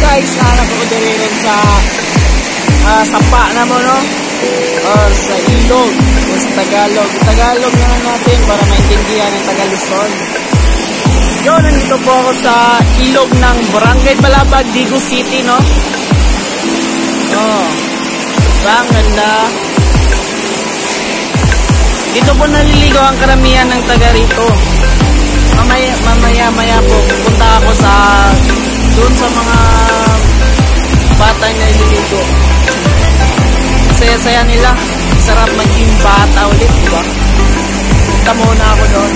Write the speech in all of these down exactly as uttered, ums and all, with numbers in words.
guys, anak ko din sa uh, sapa na mo, no? Or sa ilog o sa Tagalog. Tagalog na lang natin para maintindihan ng Tagaluzon. Yun, nandito po ako sa ilog ng Barangay Balabag, Digo City, no? Oh, bang ganda. Dito po naliligo ang karamihan ng taga rito. Mamaya, mamaya, maya po pupunta ako sa doon sa mga bata na naliligo. Saya-saya nila. Sarap maging bata ulit, diba? Punta muna ako doon.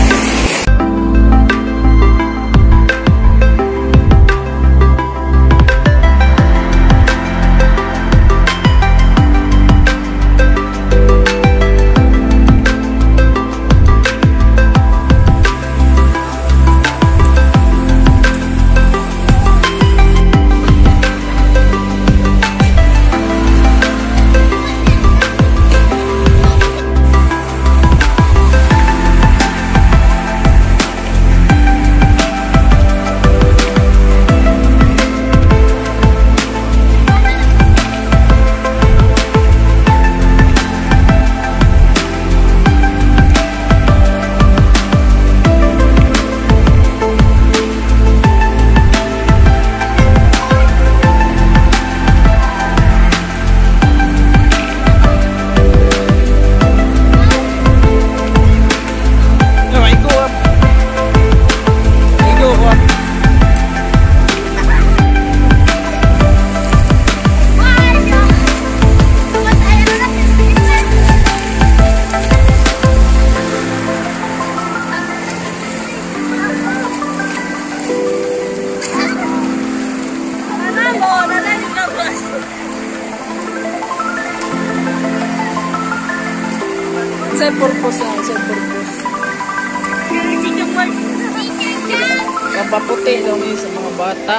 Sa purpose lang, sa purpose. Papaputi lang yun sa mga bata.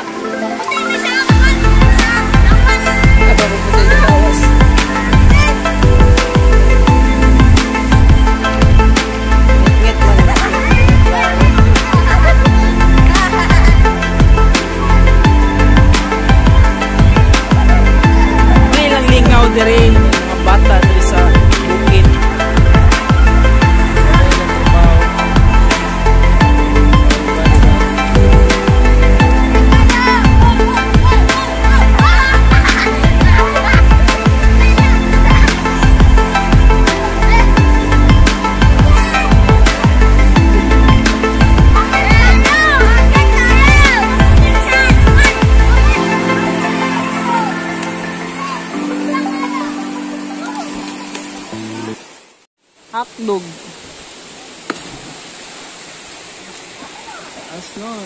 Papaputi sa tawas. Ngit-ngit lang. May lang lingaw dire mga bata dire sa bukid. Hotdog. Taas nun.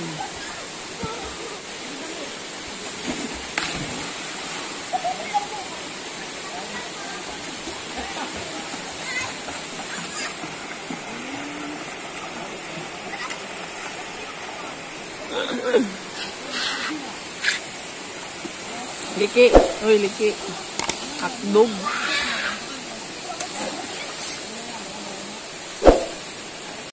Liki. Uy, liki. Hotdog.